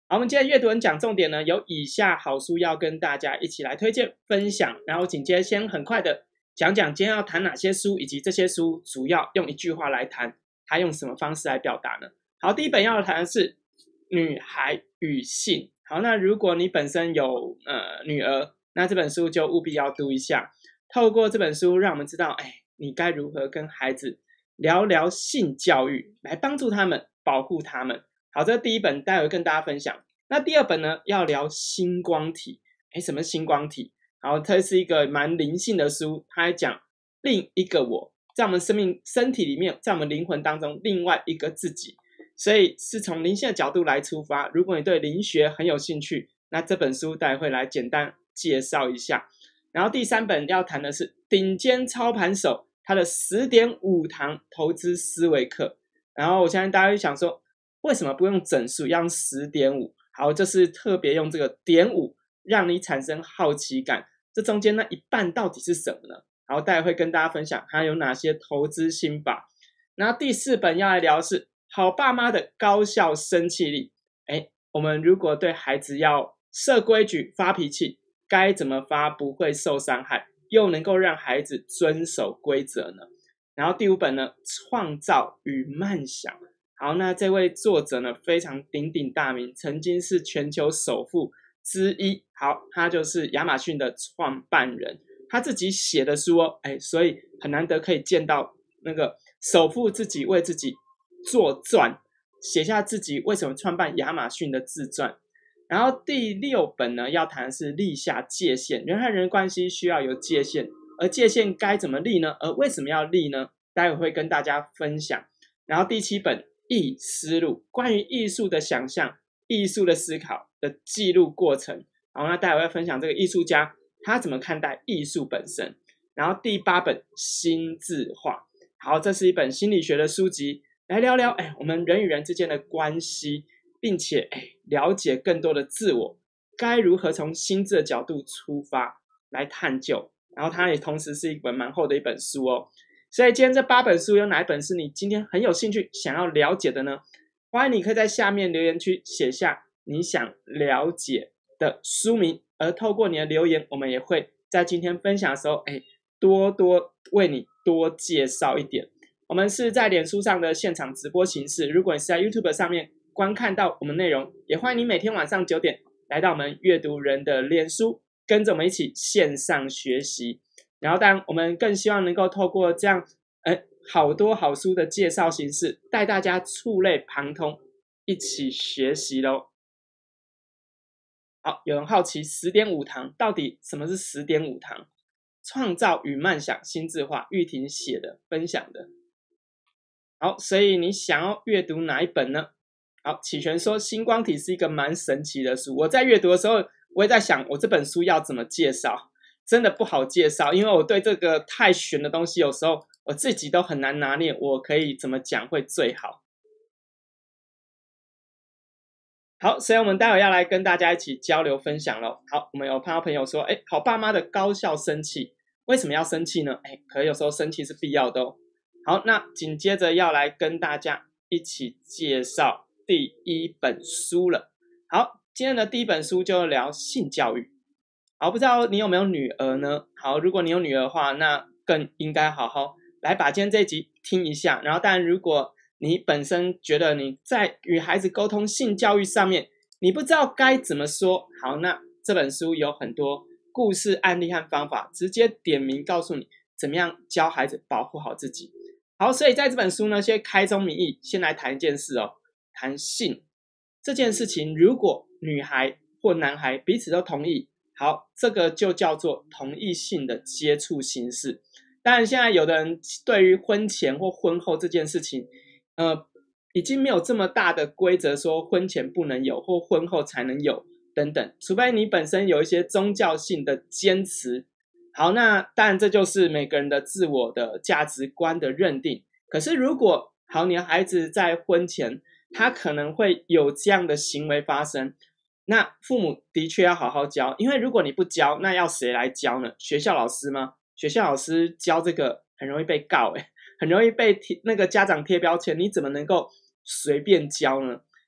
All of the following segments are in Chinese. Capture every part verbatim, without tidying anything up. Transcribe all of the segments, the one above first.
好，我们今天阅读人讲重点呢，有以下好书要跟大家一起来推荐分享，然后紧接着先很快的讲讲今天要谈哪些书，以及这些书主要用一句话来谈，它用什么方式来表达呢？好，第一本要谈的是《女孩与性》。好，那如果你本身有呃女儿，那这本书就务必要读一下。透过这本书，让我们知道，哎，你该如何跟孩子聊聊性教育，来帮助他们，保护他们。好，这是第一本，待会跟大家分享。那第二本呢，要聊星光体。哎，什么星光体？好，这是一个蛮灵性的书，它还讲另一个我，在我们生命身体里面，在我们灵魂当中，另外一个自己。所以是从灵性的角度来出发。如果你对灵学很有兴趣，那这本书待会来简单介绍一下。然后第三本要谈的是顶尖操盘手他的 十点五 堂投资思维课。然后我相信大家会想说，为什么不用整数，要用 十点五？ 好，就是特别用这个点五，让你产生好奇感。这中间那一半到底是什么呢？好，待会会跟大家分享它有哪些投资心法。然后第四本要来聊的是好爸妈的高效生气力。诶，我们如果对孩子要设规矩、发脾气，该怎么发不会受伤害，又能够让孩子遵守规则呢？然后第五本呢，创造与梦想。好，那这位作者呢，非常鼎鼎大名，曾经是全球首富之一。好，他就是亚马逊的创办人，他自己写的书哦，诶，所以很难得可以见到那个首富自己为自己作传，写下自己为什么创办亚马逊的自传。然后第六本呢，要谈的是立下界限。人和人关系需要有界限，而界限该怎么立呢？而为什么要立呢？待会会跟大家分享。然后第七本艺思路，关于艺术的想象、艺术的思考的记录过程。好，那待会会分享这个艺术家他怎么看待艺术本身。然后第八本心智化。好，这是一本心理学的书籍，来聊聊哎，我们人与人之间的关系，并且哎了解更多的自我，该如何从心智的角度出发来探究。然后它也同时是一本蛮厚的一本书哦。所以今天这八本书有哪一本是你今天很有兴趣想要了解的呢？欢迎你可以在下面留言区写下你想了解的书名，而透过你的留言，我们也会在今天分享的时候哎多多为你多介绍一点。我们是在脸书上的现场直播形式，如果你是在 YouTube 上面观看到我们内容，也欢迎你每天晚上九点来到我们阅读人的脸书，跟着我们一起线上学习。然后当然我们更希望能够透过这样呃好多好书的介绍形式，带大家触类旁通，一起学习咯。好，有人好奇 十点五 堂到底什么是 十点五 堂？创造与梦想心智化，玉婷写的分享的。好，所以你想要阅读哪一本呢？好，启璇说星光体是一个蛮神奇的书。我在阅读的时候，我也在想我这本书要怎么介绍，真的不好介绍，因为我对这个太玄的东西有时候我自己都很难拿捏，我可以怎么讲会最好。好，所以我们待会要来跟大家一起交流分享咯。好，我们有看到朋友说，哎，好爸妈的高效生气，为什么要生气呢？哎，可有时候生气是必要的哦。好，那紧接着要来跟大家一起介绍第一本书了。好，今天的第一本书就聊性教育。好，不知道你有没有女儿呢？好，如果你有女儿的话，那更应该好好来把今天这一集听一下。然后当然如果你本身觉得你在与孩子沟通性教育上面你不知道该怎么说，好，那这本书有很多故事案例和方法，直接点名告诉你怎么样教孩子保护好自己。好，所以在这本书呢，先开宗明义，先来谈一件事哦，谈性这件事情。如果女孩或男孩彼此都同意，好，这个就叫做同异性的接触形式。当然现在有的人对于婚前或婚后这件事情呃，已经没有这么大的规则说婚前不能有或婚后才能有等等，除非你本身有一些宗教性的坚持。好，那当然这就是每个人的自我的价值观的认定。可是如果好，你的孩子在婚前他可能会有这样的行为发生，那父母的确要好好教。因为如果你不教，那要谁来教呢？学校老师吗？学校老师教这个很容易被告诶，很容易被那个家长贴标签，你怎么能够随便教呢？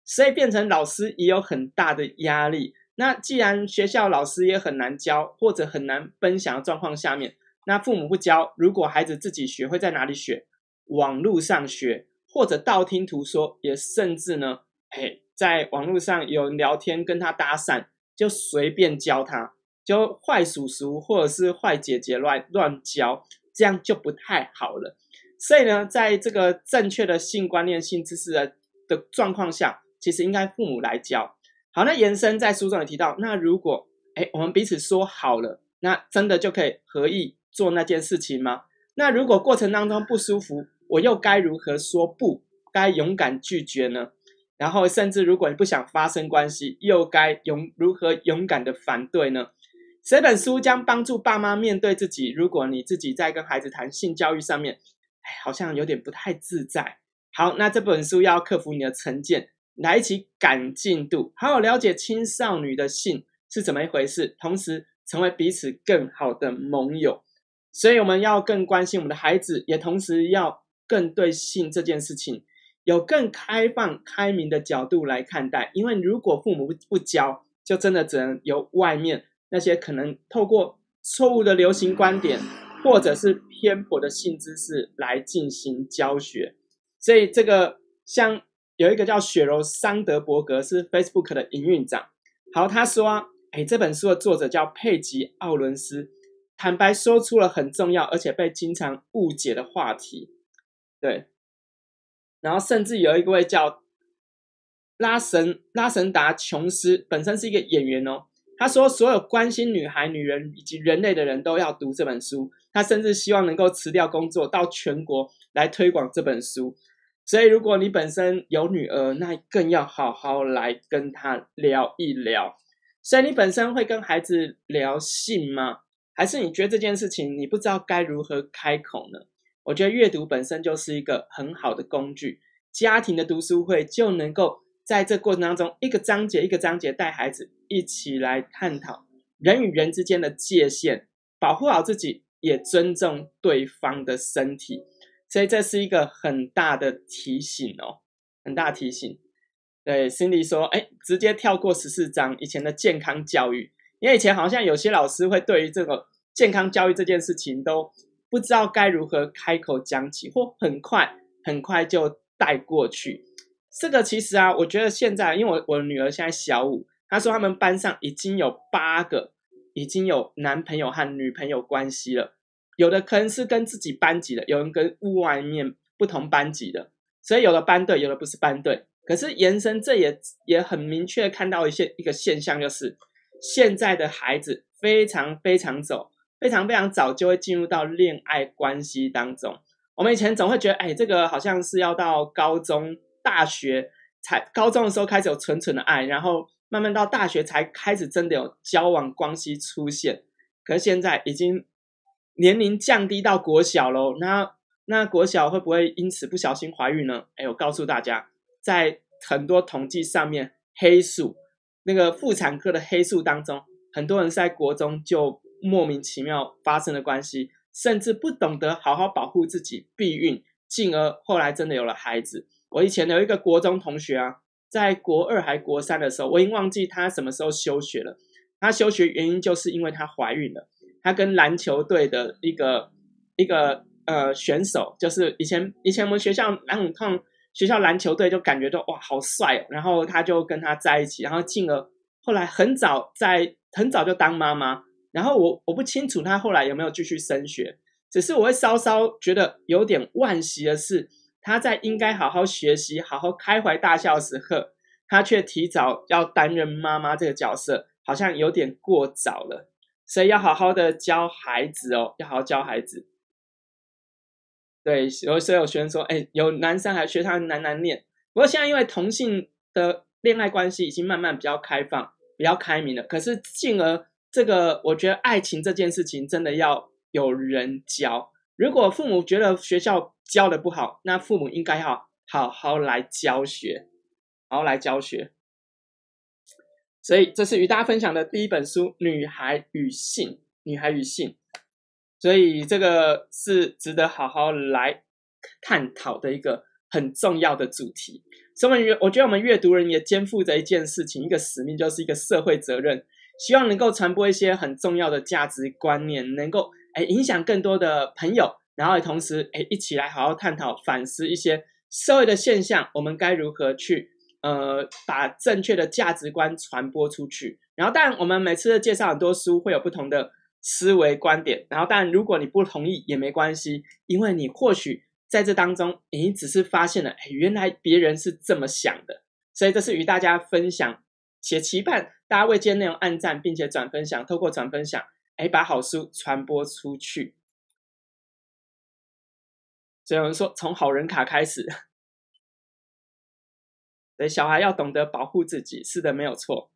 所以变成老师也有很大的压力。那既然学校老师也很难教，或者很难分享的状况下面，那父母不教，如果孩子自己学，会在哪里学？网络上学，或者道听途说，也甚至呢，哎，在网络上有人聊天跟他搭讪，就随便教他，就坏叔叔或者是坏姐姐乱乱教，这样就不太好了。所以呢，在这个正确的性观念、性知识的的状况下，其实应该父母来教。好，那延伸在书中也提到，那如果哎我们彼此说好了，那真的就可以合意做那件事情吗？那如果过程当中不舒服，我又该如何说不？该勇敢拒绝呢？然后甚至如果你不想发生关系，又该勇如何勇敢的反对呢？这本书将帮助爸妈面对自己，如果你自己在跟孩子谈性教育上面，哎，好像有点不太自在。好，那这本书要克服你的成见，来一起赶进度，好好了解青少女的性是怎么一回事，同时成为彼此更好的盟友。所以我们要更关心我们的孩子，也同时要更对性这件事情有更开放开明的角度来看待。因为如果父母不教，就真的只能由外面那些可能透过错误的流行观点或者是偏颇的性知识来进行教学。所以这个像有一个叫雪柔桑德伯格，是 Facebook 的营运长。好，他说啊，哎，这本书的作者叫佩吉奥伦斯，坦白说出了很重要而且被经常误解的话题。对，然后甚至有一位叫拉神拉神达琼斯，本身是一个演员哦。他说，所有关心女孩、女人以及人类的人都要读这本书。他甚至希望能够辞掉工作，到全国来推广这本书。所以，如果你本身有女儿，那更要好好来跟她聊一聊。所以，你本身会跟孩子聊性吗？还是你觉得这件事情你不知道该如何开口呢？我觉得阅读本身就是一个很好的工具，家庭的读书会就能够在这过程当中，一个章节一个章节带孩子一起来探讨人与人之间的界限，保护好自己，也尊重对方的身体。所以这是一个很大的提醒哦，很大的提醒。对 Cindy 说，哎，直接跳过十四章以前的健康教育，因为以前好像有些老师会对于这个健康教育这件事情都不知道该如何开口讲起，或很快很快就带过去。这个其实啊，我觉得现在，因为我我的女儿现在小五，她说他们班上已经有八个已经有男朋友和女朋友关系了，有的可能是跟自己班级的，有人跟外面不同班级的，所以有的班对，有的不是班对。可是延伸这也也很明确看到一些一个现象，就是现在的孩子非常非常早，非常非常早就会进入到恋爱关系当中。我们以前总会觉得，哎，这个好像是要到高中、大学才，高中的时候开始有纯纯的爱，然后慢慢到大学才开始真的有交往关系出现。可是现在已经年龄降低到国小咯，那那国小会不会因此不小心怀孕呢？哎，我告诉大家，在很多统计上面，黑数那个妇产科的黑数当中，很多人在国中就莫名其妙发生了关系，甚至不懂得好好保护自己避孕，进而后来真的有了孩子。我以前有一个国中同学啊，在国二还国三的时候，我已经忘记他什么时候休学了。他休学原因就是因为他怀孕了。他跟篮球队的一个一个呃选手，就是以前以前我们学校篮看学校篮球队就感觉到哇好帅哦，然后他就跟他在一起，然后进而后来很早在很早就当妈妈。然后我我不清楚他后来有没有继续升学，只是我会稍稍觉得有点惋惜的是，他在应该好好学习、好好开怀大笑的时候，他却提早要担任妈妈这个角色，好像有点过早了。所以要好好的教孩子哦，要好好教孩子。对，有所以有学生说，哎，有男生还学他男男恋。不过现在因为同性的恋爱关系已经慢慢比较开放、比较开明了，可是进而这个，我觉得爱情这件事情真的要有人教。如果父母觉得学校教的不好，那父母应该要好好来教学，好好来教学。所以这是与大家分享的第一本书《女孩与性》，女孩与性，所以这个是值得好好来探讨的一个很重要的主题。 所以我觉得我们阅读人也肩负着一件事情，一个使命，就是一个社会责任，希望能够传播一些很重要的价值观念，能够诶影响更多的朋友，然后也同时诶一起来好好探讨反思一些社会的现象，我们该如何去呃把正确的价值观传播出去。然后当然我们每次介绍很多书会有不同的思维观点，然后当然如果你不同意也没关系，因为你或许在这当中你只是发现了诶原来别人是这么想的，所以这是与大家分享，且期盼大家为今天内容按赞并且转分享，透过转分享诶把好书传播出去。所以有人说从好人卡开始，所以小孩要懂得保护自己，是的，没有错。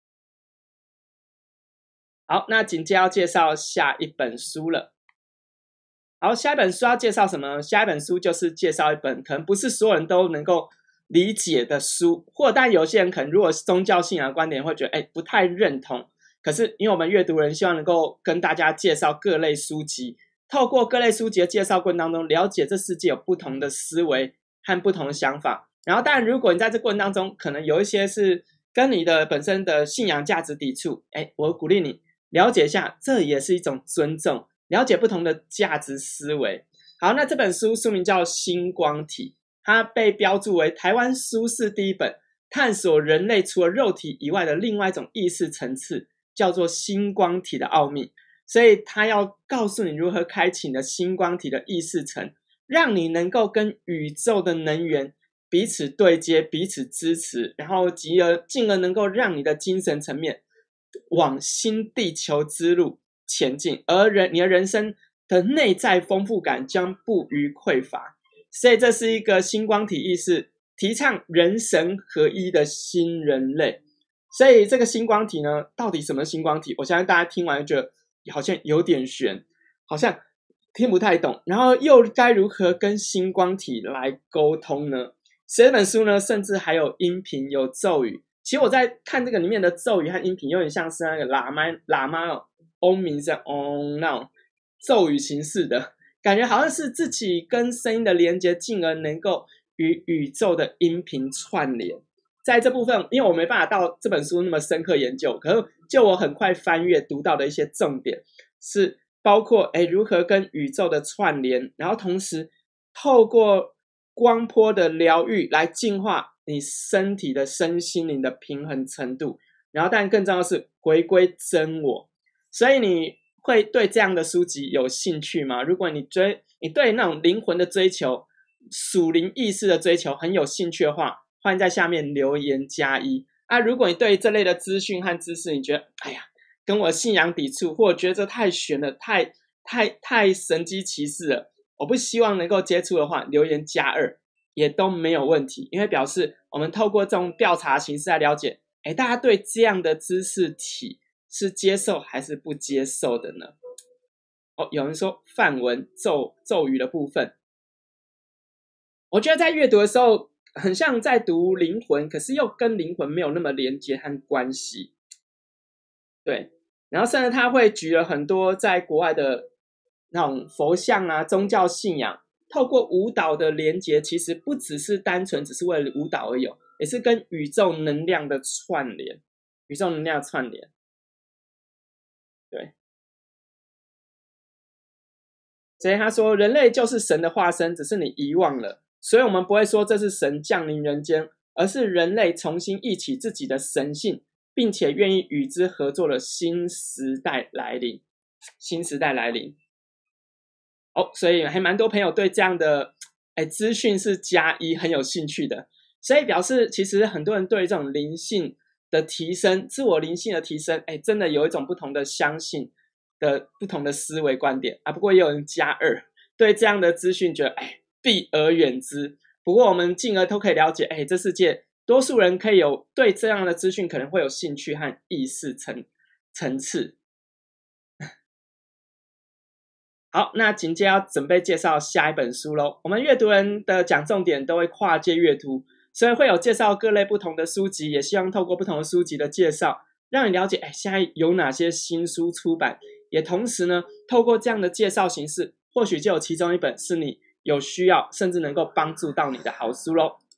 好，那紧接着要介绍下一本书了。好，下一本书要介绍什么？下一本书就是介绍一本可能不是所有人都能够理解的书，或者但有些人可能如果是宗教信仰的观点会觉得哎不太认同，可是因为我们阅读人希望能够跟大家介绍各类书籍，透过各类书籍的介绍过程当中了解这世界有不同的思维和不同的想法，然后当然如果你在这过程当中可能有一些是跟你的本身的信仰价值抵触，哎，我鼓励你了解一下，这也是一种尊重，了解不同的价值思维。好，那这本书书名叫《星光体》，它被标注为台湾书市第一本探索人类除了肉体以外的另外一种意识层次，叫做星光体的奥秘。所以它要告诉你如何开启你的星光体的意识层，让你能够跟宇宙的能源彼此对接，彼此支持，然后进而进而能够让你的精神层面往新地球之路前进，而人你的人生的内在丰富感将不虞匮乏。所以这是一个星光体意识，提倡人神合一的新人类。所以这个星光体呢，到底什么星光体？我相信大家听完就觉得好像有点悬，好像听不太懂，然后又该如何跟星光体来沟通呢？这本书呢，甚至还有音频，有咒语。其实我在看这个里面的咒语和音频，有点像是那个喇嘛喇嘛哦，嗡鸣声嗡那种咒语形式的感觉，好像是自己跟声音的连接，进而能够与宇宙的音频串联。在这部分，因为我没办法到这本书那么深刻研究，可是就我很快翻阅读到的一些重点，是包括诶如何跟宇宙的串联，然后同时透过光波的疗愈来净化你身体的身心灵的平衡程度，然后但更重要的是回归真我。所以你会对这样的书籍有兴趣吗？如果你追你对那种灵魂的追求、属灵意识的追求很有兴趣的话，欢迎在下面留言加一啊！如果你对这类的资讯和知识你觉得哎呀跟我信仰抵触，或者觉得这太玄了，太太太神机骑士了，我不希望能够接触的话，留言加二也都没有问题，因为表示我们透过这种调查形式来了解，哎，大家对这样的知识体是接受还是不接受的呢？哦，有人说梵文咒咒语的部分，我觉得在阅读的时候很像在读灵魂，可是又跟灵魂没有那么连接和关系。对，然后甚至他会举了很多在国外的那种佛像啊、宗教信仰，透过舞蹈的连接，其实不只是单纯只是为了舞蹈而已，也是跟宇宙能量的串联，宇宙能量的串联。对，所以他说人类就是神的化身，只是你遗忘了，所以我们不会说这是神降临人间，而是人类重新忆起自己的神性，并且愿意与之合作的新时代来临。新时代来临。哦，所以还蛮多朋友对这样的哎资讯是加一很有兴趣的，所以表示其实很多人对这种灵性的提升、自我灵性的提升，哎，真的有一种不同的相信的不同的思维观点啊。不过也有人加二，对这样的资讯觉得哎避而远之。不过我们进而都可以了解，哎，这世界多数人可以有对这样的资讯可能会有兴趣和意识层层次。好，那紧接着要准备介绍下一本书咯。我们阅读人的讲重点都会跨界阅读，所以会有介绍各类不同的书籍，也希望透过不同的书籍的介绍，让你了解哎现在有哪些新书出版，也同时呢透过这样的介绍形式，或许就有其中一本是你有需要甚至能够帮助到你的好书咯。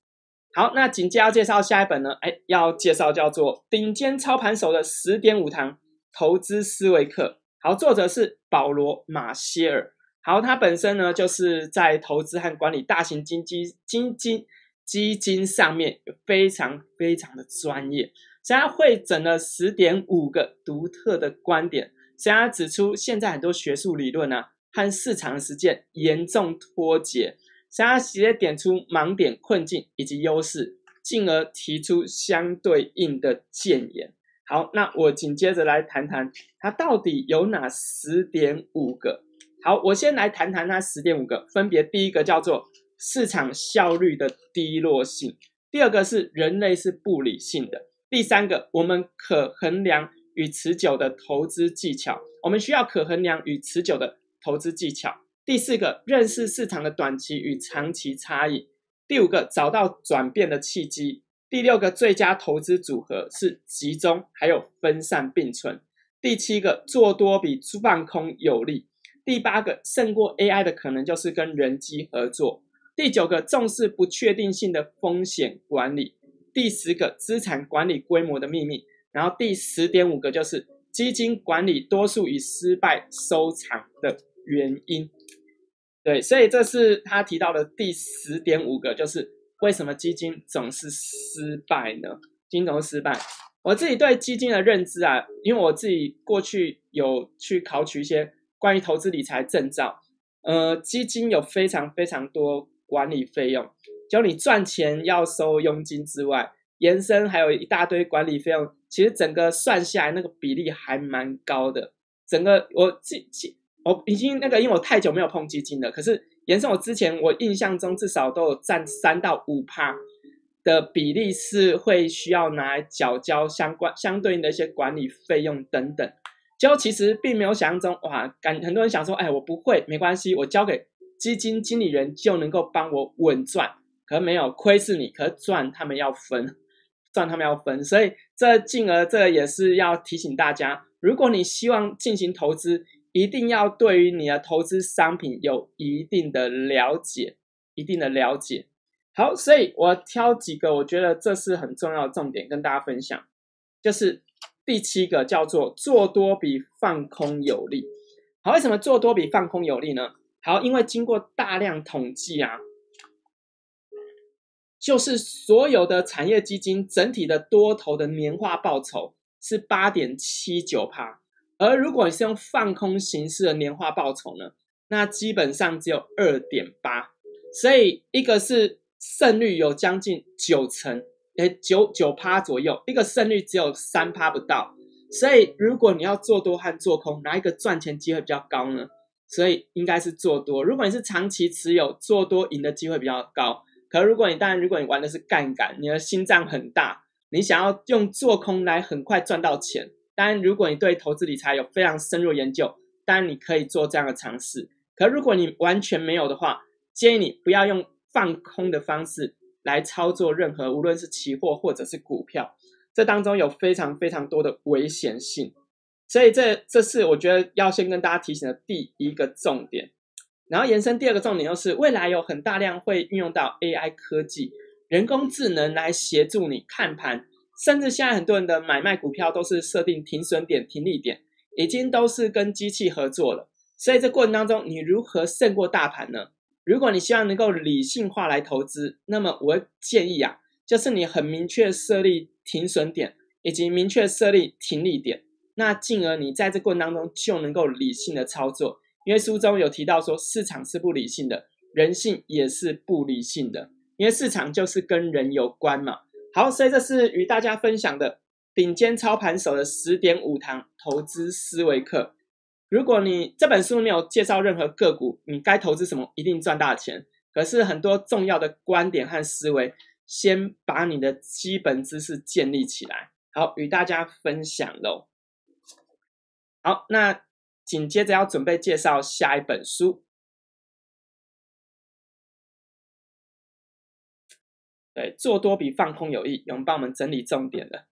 好，那紧接着要介绍下一本呢，哎，要介绍叫做《顶尖操盘手的十点五堂投资思维课》。好，作者是保罗·马歇尔。好，他本身呢就是在投资和管理大型基金基金基金上面非常非常的专业，所以他汇整了 十点五 个独特的观点，所以他指出现在很多学术理论啊和市场实践严重脱节，所以他直接点出盲点、困境以及优势，进而提出相对应的建言。好，那我紧接着来谈谈它到底有哪 十点五 个。好，我先来谈谈它 十点五 个，分别第一个叫做市场效率的低落性，第二个是人类是不理性的，第三个我们可衡量与持久的投资技巧，我们需要可衡量与持久的投资技巧，第四个认识市场的短期与长期差异，第五个找到转变的契机，第六个最佳投资组合是集中还有分散并存，第七个做多比放空有利，第八个胜过 A I 的可能就是跟人机合作，第九个重视不确定性的风险管理，第十个资产管理规模的秘密，然后第 十点五 个就是基金管理多数以失败收场的原因。对，所以这是他提到的第 十点五 个，就是为什么基金总是失败呢？基金总是失败。我自己对基金的认知啊，因为我自己过去有去考取一些关于投资理财证照，呃，基金有非常非常多管理费用，就你赚钱要收佣金之外，延伸还有一大堆管理费用，其实整个算下来那个比例还蛮高的。整个我自己我已经那个，因为我太久没有碰基金了，可是延伸我之前我印象中至少都有占 百分之三到五 的比例是会需要拿来缴交相关相对应的一些管理费用等等。就其实并没有想象中哇，感很多人想说，哎，我不会没关系，我交给基金经理人就能够帮我稳赚，可是没有，亏是你，可是赚他们要分，赚他们要分，所以这进而这也是要提醒大家，如果你希望进行投资，一定要对于你的投资商品有一定的了解，一定的了解。好，所以我挑几个我觉得这是很重要的重点跟大家分享，就是第七个叫做做多比放空有利。好，为什么做多比放空有利呢？好，因为经过大量统计啊，就是所有的产业基金整体的多头的年化报酬是 八点七九， 而如果你是用放空形式的年化报酬呢，那基本上只有 二点八， 所以一个是胜率有将近九成，诶 九, 九%左右，一个胜率只有 百分之三 不到，所以如果你要做多和做空，哪一个赚钱机会比较高呢？所以应该是做多。如果你是长期持有，做多赢的机会比较高，可如果你当然如果你玩的是杠杆，你的心脏很大，你想要用做空来很快赚到钱，当然如果你对投资理财有非常深入研究，当然你可以做这样的尝试。可如果你完全没有的话，建议你不要用放空的方式来操作任何无论是期货或者是股票，这当中有非常非常多的危险性，所以这这是我觉得要先跟大家提醒的第一个重点。然后延伸第二个重点就是未来有很大量会运用到 A I 科技，人工智能来协助你看盘，甚至现在很多人的买卖股票都是设定停损点、停利点，已经都是跟机器合作了。所以这过程当中你如何胜过大盘呢？如果你希望能够理性化来投资，那么我会建议啊，就是你很明确设立停损点，以及明确设立停利点，那进而你在这过程当中就能够理性的操作。因为书中有提到说市场是不理性的，人性也是不理性的，因为市场就是跟人有关嘛。好，所以这是与大家分享的顶尖操盘手的 十点五 堂投资思维课。如果你这本书没有介绍任何个股，你该投资什么一定赚大钱，可是很多重要的观点和思维，先把你的基本知识建立起来。好，与大家分享咯。好，那紧接着要准备介绍下一本书。对，做多比放空有益，有人帮我们整理重点了。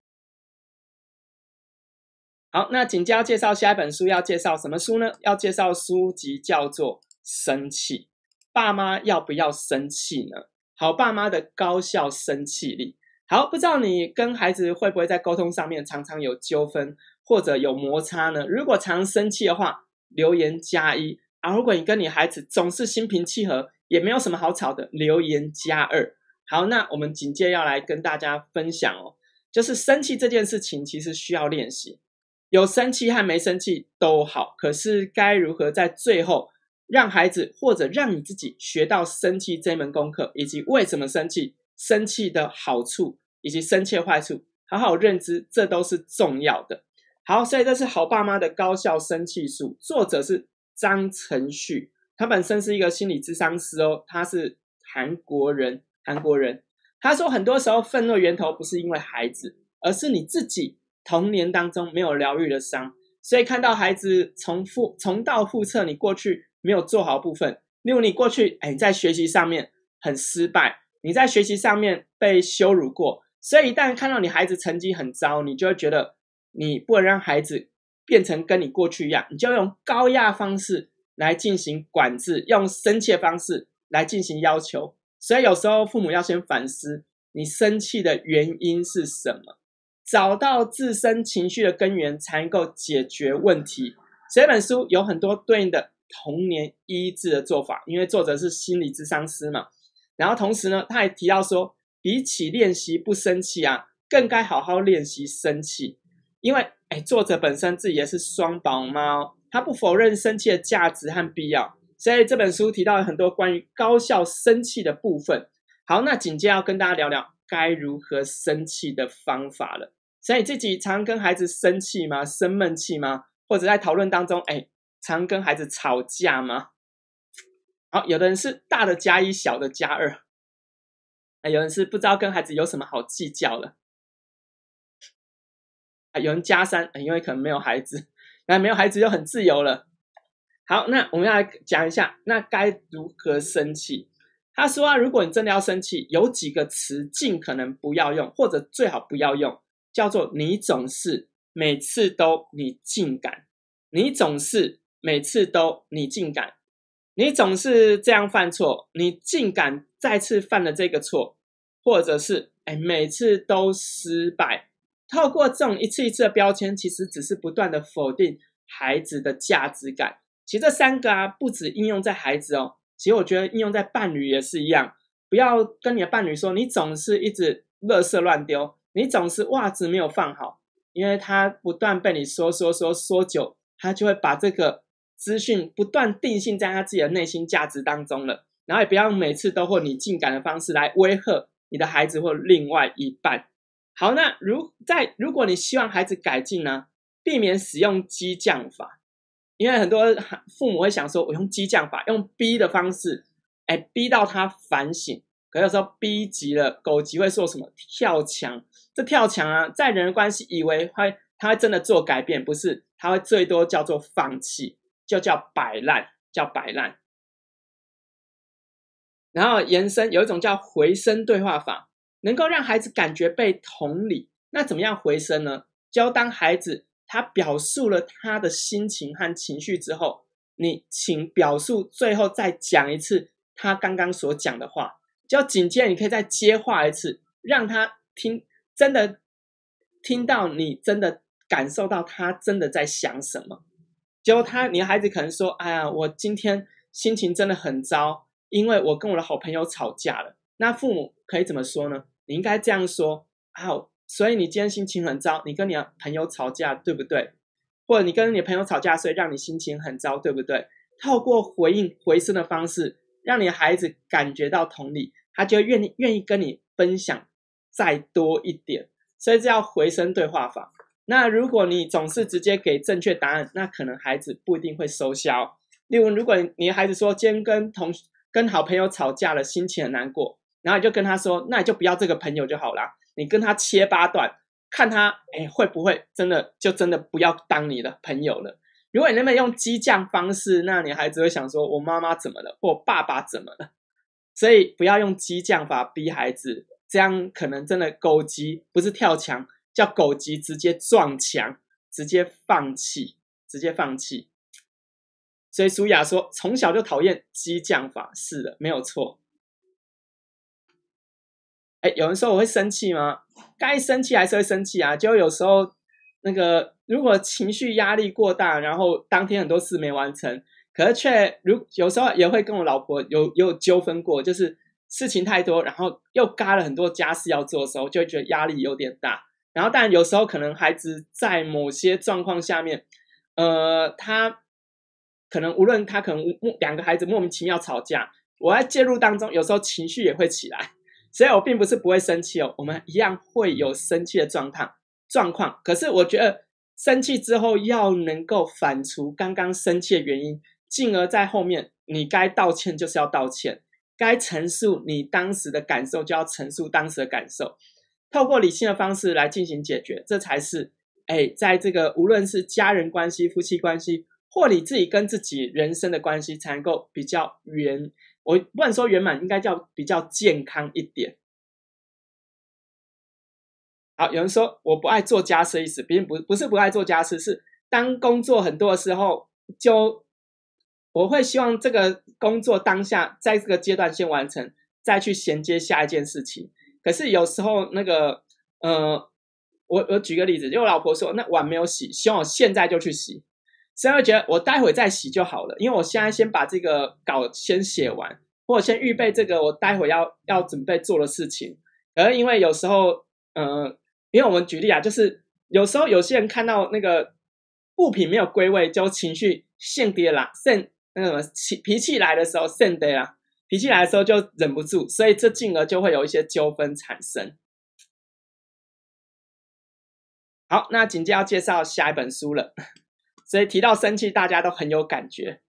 好，那紧接着要介绍下一本书，要介绍什么书呢？要介绍书籍叫做《生气》，爸妈要不要生气呢？ 好爸妈的高效生气力。好，不知道你跟孩子会不会在沟通上面常常有纠纷或者有摩擦呢？如果常生气的话，留言加一啊；如果你跟你孩子总是心平气和，也没有什么好吵的，留言加二。好，那我们紧接要来跟大家分享哦，就是生气这件事情其实需要练习，有生气和没生气都好，可是该如何在最后让孩子或者让你自己学到生气这门功课，以及为什么生气，生气的好处以及生气的坏处，好好认知，这都是重要的。好，所以这是好爸妈的高效生气术，作者是张承旭，他本身是一个心理咨商师哦，他是韩国人，韩国人。他说很多时候愤怒的源头不是因为孩子，而是你自己童年当中没有疗愈的伤。所以看到孩子重复重蹈覆辙，你过去没有做好部分，例如你过去哎你在学习上面很失败，你在学习上面被羞辱过，所以一旦看到你孩子成绩很糟，你就会觉得你不能让孩子变成跟你过去一样，你就用高压方式来进行管制，用生气的方式来进行要求。所以有时候父母要先反思你生气的原因是什么，找到自身情绪的根源，才能够解决问题。这本书有很多对应的童年医治的做法，因为作者是心理咨商师嘛。然后同时呢，他也提到说，比起练习不生气啊，更该好好练习生气。因为哎，作者本身自己也是双宝妈哦，他不否认生气的价值和必要，所以这本书提到了很多关于高效生气的部分。好，那紧接着要跟大家聊聊该如何生气的方法了。所以自己常跟孩子生气吗？生闷气吗？或者在讨论当中，哎，常跟孩子吵架吗？好，有的人是大的加一，小的加二，有人是不知道跟孩子有什么好计较了。有人加三，因为可能没有孩子，那没有孩子就很自由了。好，那我们要来讲一下，那该如何生气？他说啊，如果你真的要生气，有几个词尽可能不要用，或者最好不要用，叫做你总是每次都你竟敢，你总是每次都你竟敢，你总是这样犯错，你竟敢再次犯了这个错，或者是哎每次都失败。透过这种一次一次的标签，其实只是不断的否定孩子的价值感。其实这三个啊，不止应用在孩子哦，其实我觉得应用在伴侣也是一样。不要跟你的伴侣说，你总是一直垃圾乱丢，你总是袜子没有放好，因为他不断被你说说说说久，他就会把这个资讯不断定性在他自己的内心价值当中了。然后也不要每次都或你竟敢的方式来威吓你的孩子或另外一半。好，那如在如果你希望孩子改进呢，避免使用激将法，因为很多父母会想说，我用激将法，用逼的方式，哎，逼到他反省。可有时候逼急了，狗急会说什么？跳墙。这跳墙啊，在人的关系以为会他会真的做改变，不是，他会最多叫做放弃，就叫摆烂，叫摆烂。然后延伸有一种叫回声对话法，能够让孩子感觉被同理。那怎么样回声呢？就当孩子他表述了他的心情和情绪之后，你请表述最后再讲一次他刚刚所讲的话，就紧接着你可以再接话一次，让他听，真的听到你真的感受到他真的在想什么。结果他你的孩子可能说，哎呀，我今天心情真的很糟，因为我跟我的好朋友吵架了。那父母可以怎么说呢？你应该这样说，好，所以你今天心情很糟，你跟你的朋友吵架，对不对？或者你跟你的朋友吵架，所以让你心情很糟，对不对？透过回应回声的方式，让你的孩子感觉到同理，他就愿意愿意跟你分享再多一点。所以这叫回声对话法。那如果你总是直接给正确答案，那可能孩子不一定会收下。例如，如果你的孩子说今天跟同跟好朋友吵架了，心情很难过，然后你就跟他说，那你就不要这个朋友就好啦，你跟他切八段，看他哎会不会真的就真的不要当你的朋友了。如果你那么用激将方式，那你孩子会想说，我妈妈怎么了，或爸爸怎么了？所以不要用激将法逼孩子，这样可能真的狗急，不是跳墙，叫狗急直接撞墙，直接放弃，直接放弃。所以舒雅说，从小就讨厌激将法，是的，没有错。 哎，有人说我会生气吗？该生气还是会生气啊，就有时候那个如果情绪压力过大，然后当天很多事没完成，可是却如有时候也会跟我老婆有有纠纷过，就是事情太多，然后又嘎了很多家事要做的时候，就会觉得压力有点大。然后当然有时候可能孩子在某些状况下面，呃，他可能无论他可能两个孩子莫名其妙吵架，我在介入当中，有时候情绪也会起来，所以我并不是不会生气哦，我们一样会有生气的状况状况。可是我觉得生气之后要能够反刍刚刚生气的原因，进而在后面你该道歉就是要道歉，该陈述你当时的感受就要陈述当时的感受，透过理性的方式来进行解决，这才是哎，在这个无论是家人关系、夫妻关系，或你自己跟自己人生的关系，才能够比较圆。我不能说圆满，应该叫比较健康一点。好，有人说我不爱做家事的意思，并不不是不爱做家事，是当工作很多的时候，就我会希望这个工作当下在这个阶段先完成，再去衔接下一件事情。可是有时候那个呃，我我举个例子，就我老婆说那碗没有洗，希望我现在就去洗，所以我觉得我待会再洗就好了，因为我现在先把这个稿先写完，或者先预备这个我待会要要准备做的事情。而因为有时候呃，因为我们举例啊，就是有时候有些人看到那个物品没有归位，就情绪现跌啦，现那个什么脾气来的时候现跌啦，脾气来的时候就忍不住，所以这进而就会有一些纠纷产生。好，那紧接着要介绍下一本书了，所以提到生气，大家都很有感觉。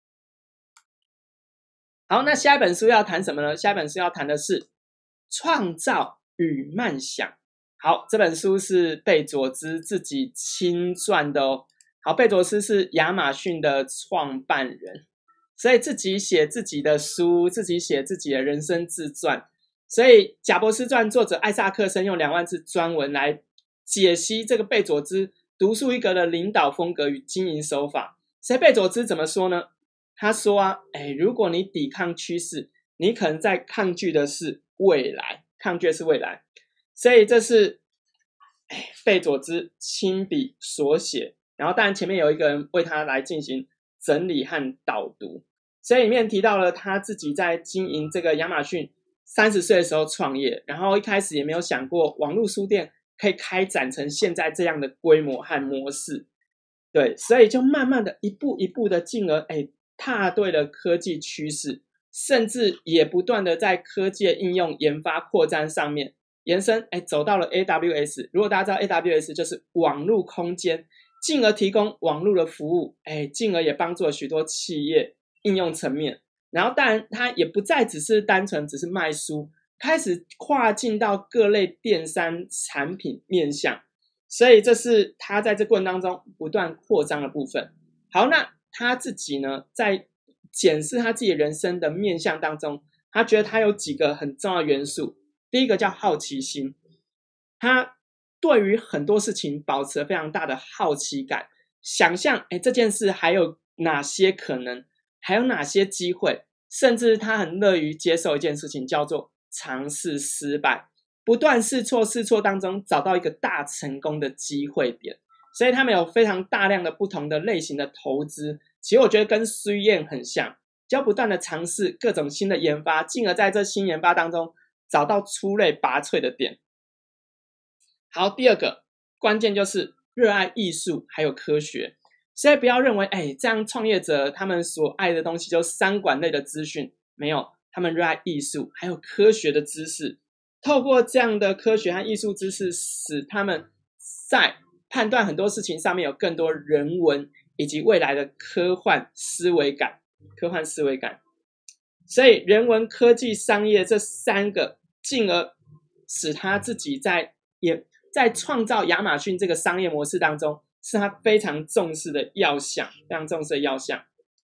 好，那下一本书要谈什么呢？下一本书要谈的是创造与慢想。好，这本书是贝佐兹自己亲撰的哦。好，贝佐斯是亚马逊的创办人，所以自己写自己的书，自己写自己的人生自传。所以贾伯斯传作者艾萨克森用两万字专文来解析这个贝佐兹独树一格的领导风格与经营手法。所以贝佐兹怎么说呢？他说啊，哎，如果你抵抗趋势，你可能在抗拒的是未来，抗拒的是未来。所以这是哎贝佐兹亲笔所写，然后当然前面有一个人为他来进行整理和导读。所以里面提到了他自己在经营这个亚马逊三十岁的时候创业，然后一开始也没有想过网络书店可以开展成现在这样的规模和模式。对，所以就慢慢的一步一步的进而哎踏对了科技趋势，甚至也不断的在科技的应用研发扩张上面延伸，哎，走到了 A W S。如果大家知道 A W S 就是网络空间，进而提供网络的服务，哎，进而也帮助了许多企业应用层面。然后当然它也不再只是单纯只是卖书，开始跨进到各类电商产品面向，所以这是他在这过程当中不断扩张的部分。好，那他自己呢，在检视他自己人生的面向当中，他觉得他有几个很重要的元素。第一个叫好奇心，他对于很多事情保持了非常大的好奇感，想象哎这件事还有哪些可能，还有哪些机会，甚至他很乐于接受一件事情叫做尝试失败，不断试错试错当中找到一个大成功的机会点。所以他们有非常大量的不同的类型的投资，其实我觉得跟苏燕很像，就要不断的尝试各种新的研发，进而在这新研发当中找到出类拔萃的点。好，第二个关键就是热爱艺术还有科学。所以不要认为哎，这样创业者他们所爱的东西就是商管类的资讯，没有，他们热爱艺术还有科学的知识，透过这样的科学和艺术知识，使他们在判断很多事情上面有更多人文以及未来的科幻思维感，科幻思维感。所以人文、科技、商业这三个，进而使他自己在也在创造亚马逊这个商业模式当中，是他非常重视的要项，非常重视的要项。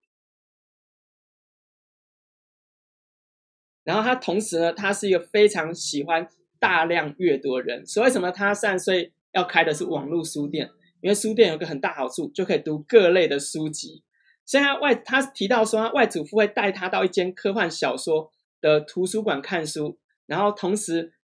然后他同时呢，他是一个非常喜欢大量阅读的人。所以为什么他三十岁要开的是网络书店？因为书店有个很大好处，就可以读各类的书籍。所以他外他提到说，他外祖父会带他到一间科幻小说的图书馆看书，然后同时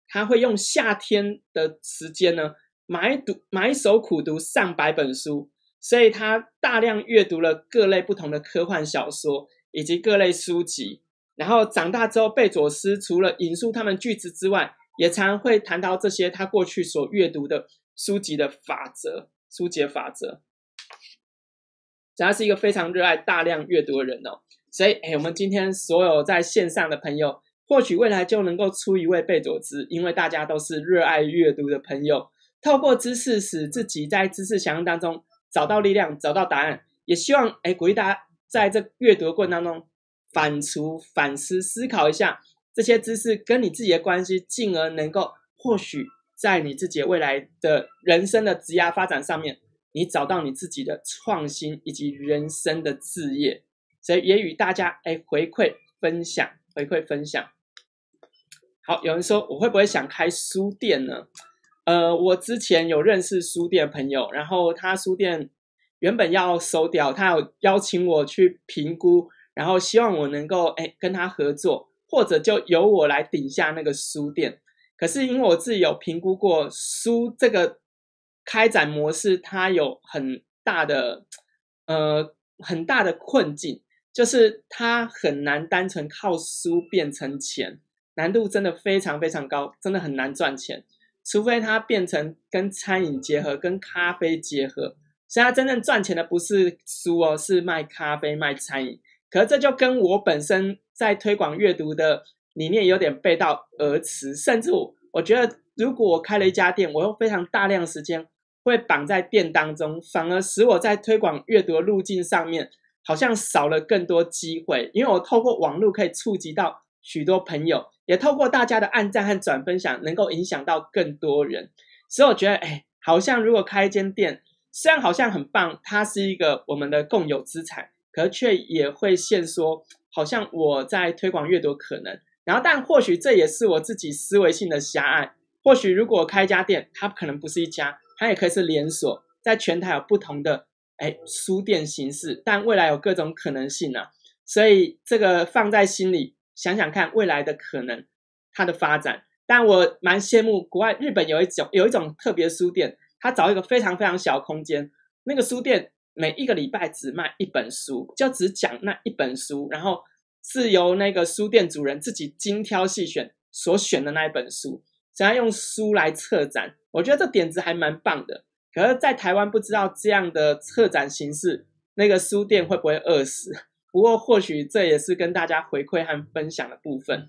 他会用夏天的时间呢，埋读埋首苦读上百本书，所以他大量阅读了各类不同的科幻小说以及各类书籍。然后长大之后，贝佐斯除了引述他们句子之外，也常常会谈到这些他过去所阅读的书籍的法则，书籍的法则。他是一个非常热爱大量阅读的人哦，所以诶我们今天所有在线上的朋友，或许未来就能够出一位贝佐斯，因为大家都是热爱阅读的朋友，透过知识使自己在知识想象当中找到力量，找到答案。也希望诶鼓励大家在这阅读的过程当中反刍、反思、思考一下这些知识跟你自己的关系，进而能够或许在你自己未来的人生的职业发展上面，你找到你自己的创新以及人生的志业。所以也与大家哎回馈分享，回馈分享。好，有人说我会不会想开书店呢？呃，我之前有认识书店的朋友，然后他书店原本要收掉，他有邀请我去评估，然后希望我能够哎跟他合作，或者就由我来顶下那个书店。可是因为我自己有评估过书这个开展模式，它有很大的呃很大的困境，就是它很难单纯靠书变成钱，难度真的非常非常高，真的很难赚钱，除非它变成跟餐饮结合，跟咖啡结合。所以它真正赚钱的不是书哦，是卖咖啡卖餐饮。可是这就跟我本身在推广阅读的理念有点背道而驰，甚至我我觉得如果我开了一家店，我用非常大量的时间会绑在店当中，反而使我在推广阅读的路径上面好像少了更多机会。因为我透过网络可以触及到许多朋友，也透过大家的按赞和转分享能够影响到更多人。所以我觉得哎，好像如果开一间店，虽然好像很棒，它是一个我们的共有资产，可是却也会限缩好像我在推广阅读可能。然后但或许这也是我自己思维性的狭隘，或许如果开一家店，它可能不是一家，它也可以是连锁，在全台有不同的哎书店形式，但未来有各种可能性啊。所以这个放在心里想想看未来的可能，它的发展。但我蛮羡慕国外日本有一种有一种特别书店，他找一个非常非常小的空间，那个书店每一个礼拜只卖一本书，就只讲那一本书，然后是由那个书店主人自己精挑细选所选的那一本书，想要用书来策展。我觉得这点子还蛮棒的。可是在台湾不知道这样的策展形式，那个书店会不会饿死？不过或许这也是跟大家回馈和分享的部分。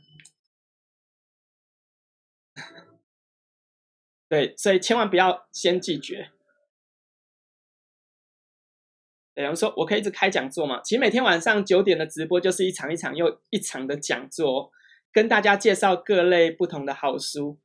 对，所以千万不要先拒绝。有人说我可以一直开讲座吗？其实每天晚上九点的直播就是一场一场又一场的讲座，跟大家介绍各类不同的好书。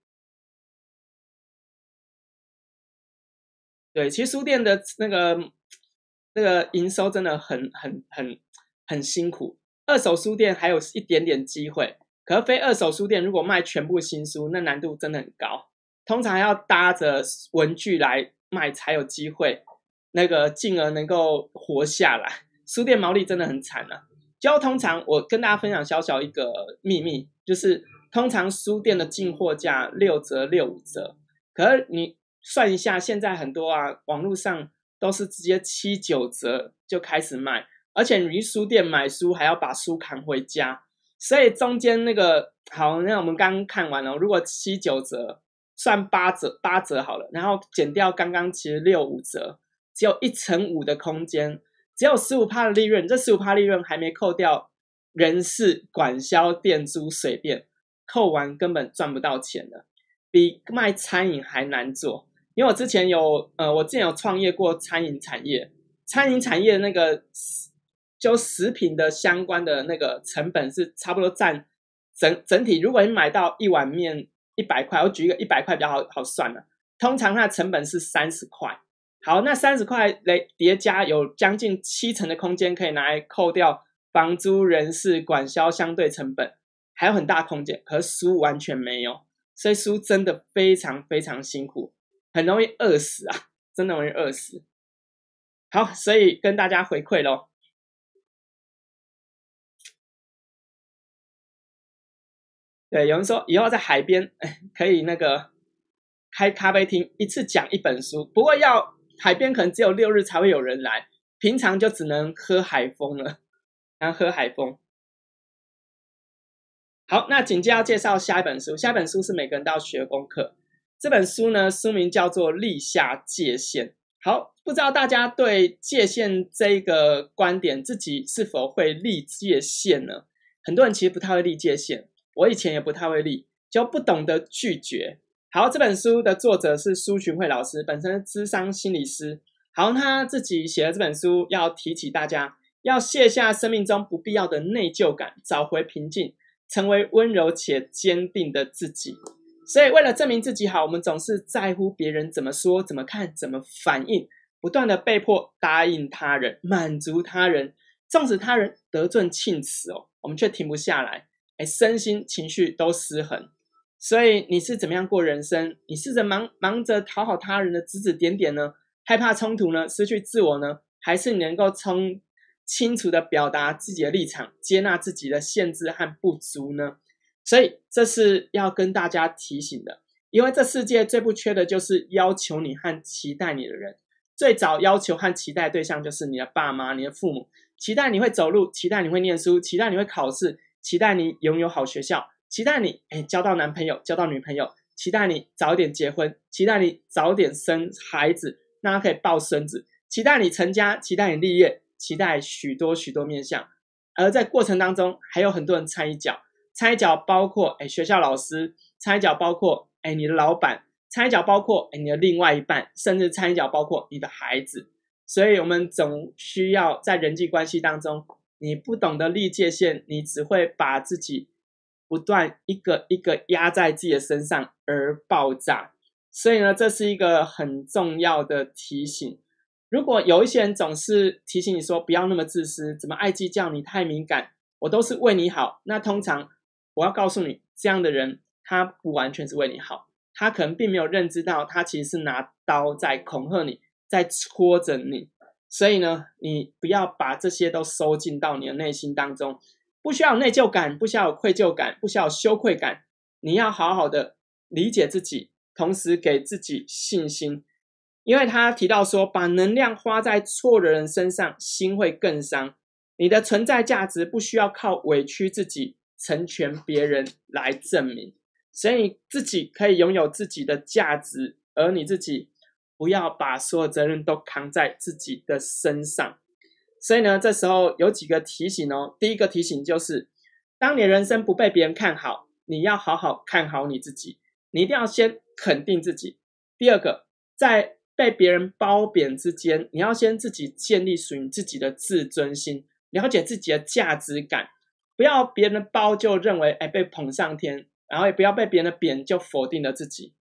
对，其实书店的那个那个营收真的很很很很辛苦。二手书店还有一点点机会，可是非二手书店如果卖全部新书，那难度真的很高。通常要搭着文具来卖才有机会，那个进而能够活下来。书店毛利真的很惨啊。就通常我跟大家分享小小一个秘密，就是通常书店的进货价六折六五折，可是你算一下，现在很多啊网络上都是直接七九折就开始卖，而且你去书店买书还要把书扛回家，所以中间那个好，那我们刚刚看完了，如果七九折算八折八折好了，然后减掉刚刚其实六五折，只有一成五的空间，只有 百分之十五 的利润，这 百分之十五 利润还没扣掉人事、管销、店租、水电，扣完根本赚不到钱的，比卖餐饮还难做。因为我之前有呃，我之前有创业过餐饮产业，餐饮产业那个就食品的相关的那个成本是差不多占整整体，如果你买到一碗面一百块，我举一个一百块比较好好算了，通常它的成本是三十块。好，那三十块来叠加有将近七成的空间可以拿来扣掉房租、人事、管销相对成本，还有很大空间，可是书完全没有，所以书真的非常非常辛苦，很容易饿死啊，真的容易饿死。好，所以跟大家回馈咯。 对，有人说以后在海边可以那个开咖啡厅，一次讲一本书，不过要海边可能只有六日才会有人来，平常就只能喝海风了，然后喝海风。好，那紧接着要介绍下一本书，下一本书是每个人都要学的功课。这本书呢，书名叫做《立下界限》。好，不知道大家对界限这个观点，自己是否会立界限呢？很多人其实不太会立界限，我以前也不太会立，就不懂得拒绝。好，这本书的作者是苏群慧老师，本身是諮商心理师。好，他自己写了这本书，要提起大家要卸下生命中不必要的内疚感，找回平静，成为温柔且坚定的自己。所以为了证明自己好，我们总是在乎别人怎么说、怎么看、怎么反应，不断的被迫答应他人、满足他人，纵使他人得寸进尺哦，我们却停不下来，哎，身心情绪都失衡。所以你是怎么样过人生？你试着忙忙着讨好他人的指指点点呢？害怕冲突呢？失去自我呢？还是你能够从清楚的表达自己的立场，接纳自己的限制和不足呢？所以这是要跟大家提醒的，因为这世界最不缺的就是要求你和期待你的人。最早要求和期待的对象就是你的爸妈、你的父母，期待你会走路，期待你会念书，期待你会考试，期待你拥有好学校，期待你诶交到男朋友、交到女朋友，期待你早点结婚，期待你早点生孩子，让他可以抱孙子，期待你成家，期待你立业，期待许多许多面向。而在过程当中，还有很多人掺一脚。掺一脚包括诶学校老师，掺一脚包括诶你的老板，掺一脚包括诶你的另外一半，甚至掺一脚包括你的孩子。所以我们总需要在人际关系当中，你不懂得立界限，你只会把自己不断一个一个压在自己的身上而爆炸。所以呢，这是一个很重要的提醒。如果有一些人总是提醒你说不要那么自私，怎么爱计较，你太敏感，我都是为你好，那通常我要告诉你，这样的人他不完全是为你好，他可能并没有认知到他其实是拿刀在恐吓你，在戳着你。所以呢，你不要把这些都收进到你的内心当中，不需要有内疚感，不需要有愧疚感，不需要有羞愧感，你要好好的理解自己，同时给自己信心。因为他提到说，把能量花在错的人身上，心会更伤。你的存在价值不需要靠委屈自己成全别人来证明，所以你自己可以拥有自己的价值，而你自己不要把所有责任都扛在自己的身上。所以呢，这时候有几个提醒哦。第一个提醒就是，当你的人生不被别人看好，你要好好看好你自己，你一定要先肯定自己。第二个，在被别人褒贬之间，你要先自己建立属于自己的自尊心，了解自己的价值感，不要别人的褒就认为哎被捧上天，然后也不要被别人的贬就否定了自己。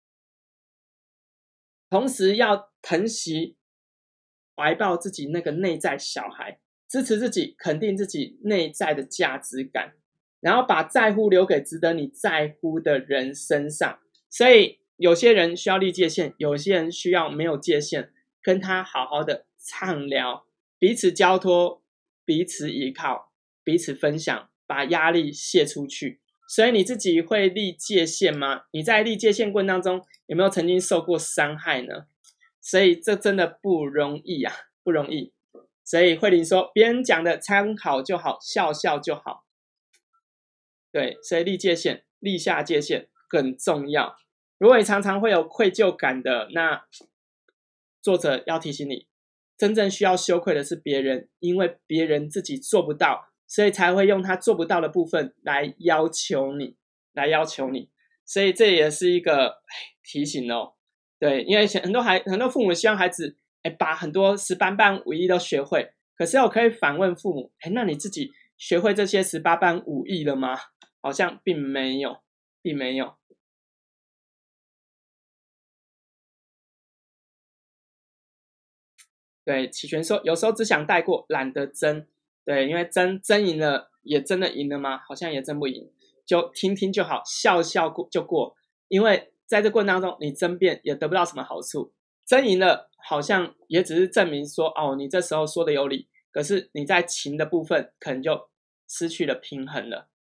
同时要疼惜怀抱自己那个内在小孩，支持自己，肯定自己内在的价值感，然后把在乎留给值得你在乎的人身上。所以有些人需要立界限，有些人需要没有界限，跟他好好的畅聊，彼此交托，彼此依靠，彼此分享，把压力泄出去。所以你自己会立界限吗？你在立界限过程当中有没有曾经受过伤害呢？所以这真的不容易啊，不容易。所以慧玲说，别人讲的参考就好，笑笑就好。对，所以立界限，立下界限很重要。如果你常常会有愧疚感的，那作者要提醒你，真正需要羞愧的是别人，因为别人自己做不到，所以才会用他做不到的部分来要求你，来要求你。所以这也是一个提醒哦。对，因为很多孩很多父母希望孩子哎把很多十八般武艺都学会，可是我可以反问父母，哎，那你自己学会这些十八般武艺了吗？好像并没有，并没有。对，启权说，有时候只想带过，懒得争。对，因为争争赢了，也真的赢了吗？好像也争不赢，就听听就好，笑笑过就过。因为在这过程当中，你争辩也得不到什么好处，争赢了好像也只是证明说，哦，你这时候说的有理，可是你在情的部分可能就失去了平衡了。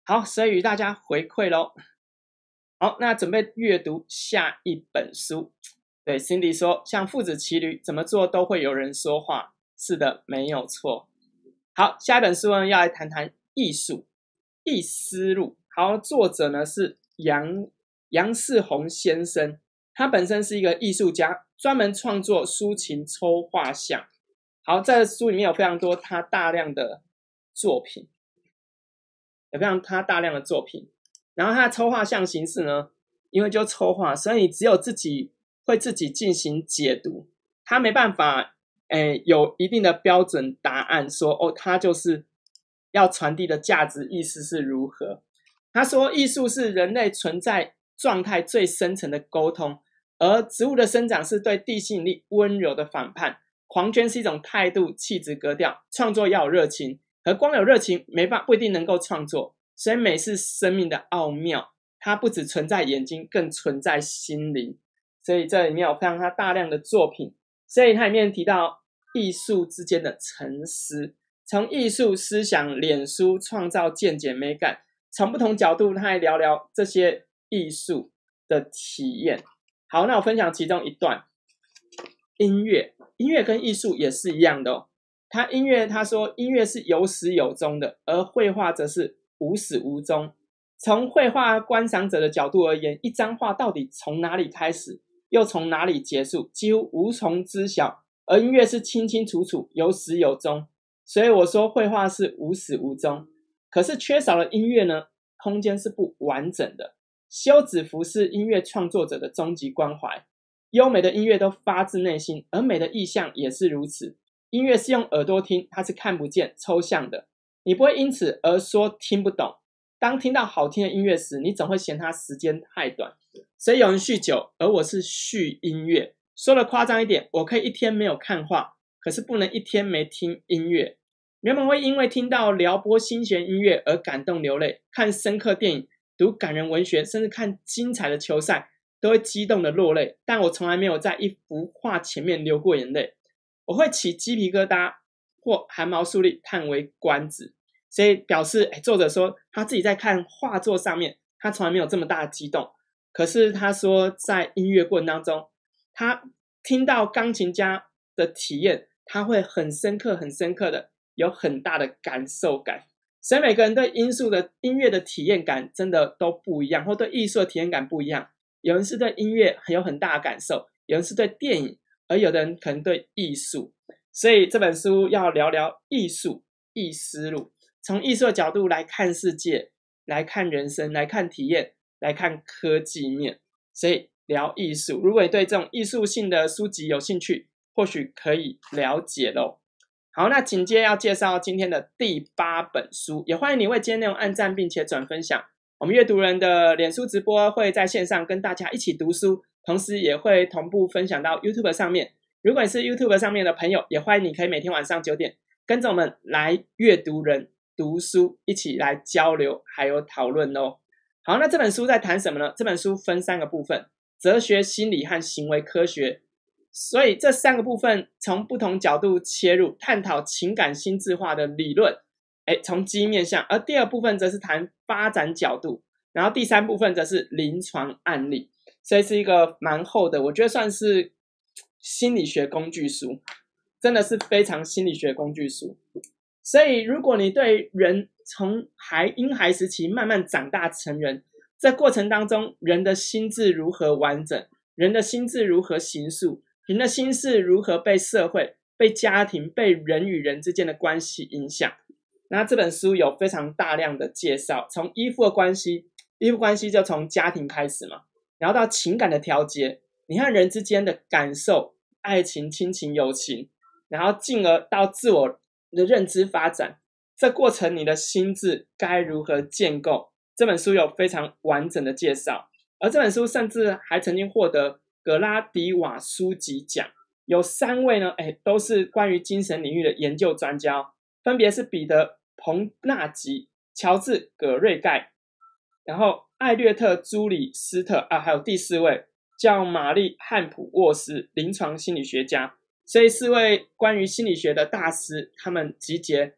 好，所以与大家回馈咯。好，那准备阅读下一本书。对 Cindy 说，像父子骑驴，怎么做都会有人说话。是的，没有错。好，下一本书呢，要来谈谈艺术、艺思路。好，作者呢是杨杨世宏先生，他本身是一个艺术家，专门创作抒情抽画像。好，在书里面有非常多他大量的作品，有非常他大量的作品。然后他的抽画像形式呢，因为就抽画，所以你只有自己会自己进行解读，他没办法，诶，有一定的标准答案说，哦，他就是要传递的价值意思是如何。他说，艺术是人类存在状态最深层的沟通，而植物的生长是对地心引力温柔的反叛。黄娟是一种态度、气质、格调，创作要有热情，而光有热情没办不一定能够创作。所以美是生命的奥妙，它不只存在眼睛，更存在心灵。所以这里面有非常大量的作品，所以它里面提到艺术之间的沉思，从艺术思想脸书创造见解美感，从不同角度他来聊聊这些艺术的体验。好，那我分享其中一段。音乐，音乐跟艺术也是一样的哦。他音乐他说音乐是有始有终的，而绘画则是无始无终。从绘画观赏者的角度而言，一张画到底从哪里开始，又从哪里结束，几乎无从知晓。而音乐是清清楚楚，有始有终。所以我说绘画是无始无终。可是缺少了音乐呢，空间是不完整的。休止符是音乐创作者的终极关怀。优美的音乐都发自内心，而美的意象也是如此。音乐是用耳朵听，它是看不见、抽象的。你不会因此而说听不懂。当听到好听的音乐时，你总会嫌它时间太短。所以有人酗酒，而我是酗音乐。说的夸张一点，我可以一天没有看画，可是不能一天没听音乐。人们会因为听到撩拨心弦音乐而感动流泪，看深刻电影、读感人文学，甚至看精彩的球赛，都会激动的落泪。但我从来没有在一幅画前面流过眼泪。我会起鸡皮疙瘩或汗毛竖立，叹为观止。所以表示，哎，作者说他自己在看画作上面，他从来没有这么大的激动。可是他说，在音乐过程当中，他听到钢琴家的体验，他会很深刻、很深刻的有很大的感受感。所以每个人对音术的音乐的体验感真的都不一样，或对艺术的体验感不一样。有人是对音乐很有很大的感受，有人是对电影，而有的人可能对艺术。所以这本书要聊聊艺术、艺思路。从艺术的角度来看世界，来看人生，来看体验，来看科技面。所以聊艺术，如果你对这种艺术性的书籍有兴趣，或许可以了解咯。好，那紧接着要介绍今天的第八本书，也欢迎你为今天内容按赞并且转分享。我们阅读人的脸书直播会在线上跟大家一起读书，同时也会同步分享到 YouTube 上面。如果你是 YouTube 上面的朋友，也欢迎你可以每天晚上九点跟着我们来阅读人读书，一起来交流还有讨论哦。好，那这本书在谈什么呢？这本书分三个部分：哲学、心理和行为科学。所以这三个部分从不同角度切入，探讨情感心智化的理论，诶，从基因面向。而第二部分则是谈发展角度，然后第三部分则是临床案例。所以是一个蛮厚的，我觉得算是心理学工具书，真的是非常心理学工具书。所以如果你对人从孩婴孩时期慢慢长大成人，这过程当中人的心智如何完整，人的心智如何形塑，人的心智如何被社会、被家庭、被人与人之间的关系影响，那这本书有非常大量的介绍，从依附的关系，依附关系就从家庭开始嘛，然后到情感的调节，你和人之间的感受、爱情、亲情、友情，然后进而到自我的认知发展，这过程你的心智该如何建构，这本书有非常完整的介绍。而这本书甚至还曾经获得格拉迪瓦书籍奖，有三位呢，哎，都是关于精神领域的研究专家，分别是彼得·彭纳吉、乔治·葛瑞盖，然后艾略特·朱里斯特啊，还有第四位叫玛丽·汉普沃斯，临床心理学家。所以四位关于心理学的大师，他们集结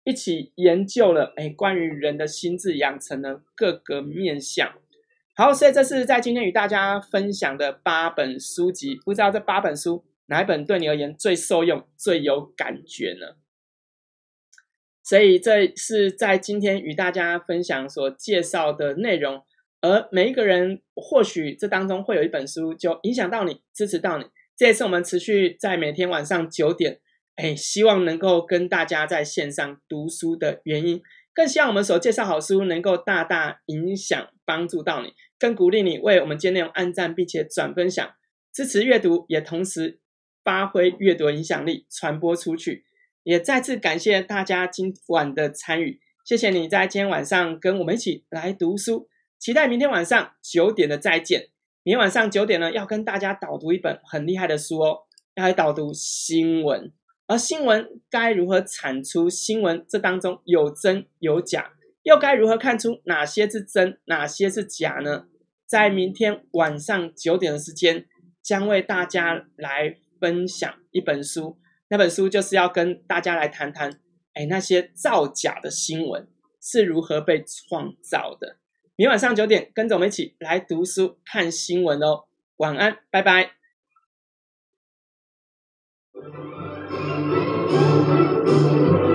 一起研究了哎关于人的心智养成的各个面向。好，所以这是在今天与大家分享的八本书籍，不知道这八本书哪一本对你而言最受用、最有感觉呢？所以这是在今天与大家分享所介绍的内容，而每一个人或许这当中会有一本书就影响到你、支持到你。这也是我们持续在每天晚上九点，哎，希望能够跟大家在线上读书的原因。更希望我们所介绍好书能够大大影响、帮助到你，更鼓励你为我们今天内容按赞，并且转分享，支持阅读，也同时发挥阅读的影响力，传播出去。也再次感谢大家今晚的参与，谢谢你在今天晚上跟我们一起来读书，期待明天晚上九点的再见。明天晚上九点呢，要跟大家导读一本很厉害的书哦，要来导读新闻。而新闻该如何产出新闻？这当中有真有假，又该如何看出哪些是真，哪些是假呢？在明天晚上九点的时间，将为大家来分享一本书。那本书就是要跟大家来谈谈，哎，那些造假的新闻是如何被创造的。明天晚上九点，跟着我们一起来读书、看新闻哦。晚安，拜拜。Thank you.